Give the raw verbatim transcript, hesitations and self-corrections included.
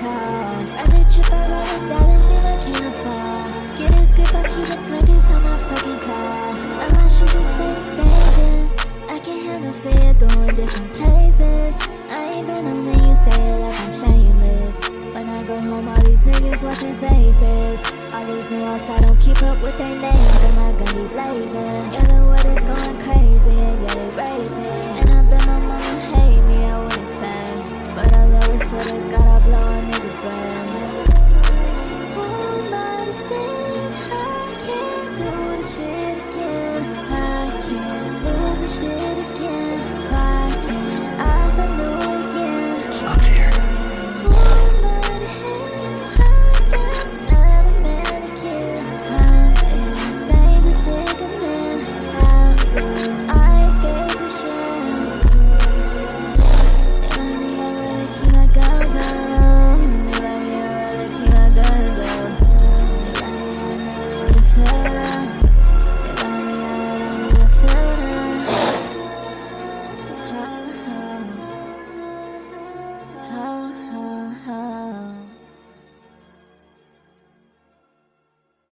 call. Every trip I ride a dollar, seem I can't afford. Get a grip, I keep it like it's on my fucking car. And my shoes you say it's dangerous. I can't have no fear going different places. I ain't been on me, you say it like I'm shameless. When I go home, all these niggas watching faces. All these new outside don't keep up with their names, and my gun be blazing. Yeah, the world is going crazy, and yeah, they raised me. And I bet my mama hate me, I wouldn't say, but I love it, so they gotta blow a nigga brain.